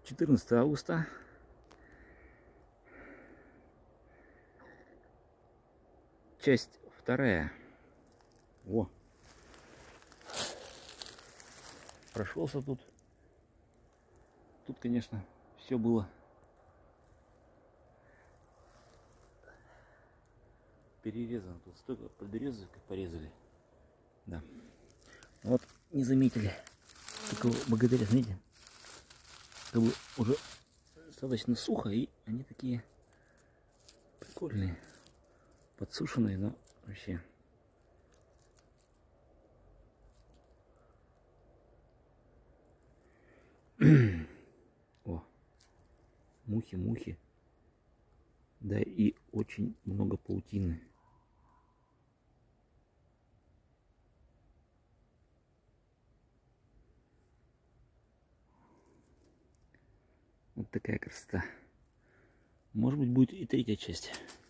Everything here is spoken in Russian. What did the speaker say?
14 августа. Часть вторая. Во. Прошелся тут. Тут, конечно, все было перерезано. Тут столько подберезок порезали. Да. Вот не заметили. Такого богатыря, смотрите. Как бы уже достаточно сухо, и они такие прикольные. Подсушенные, но вообще. О, мухи. Да, и очень много паутины. Вот такая красота. Может быть, будет и третья часть.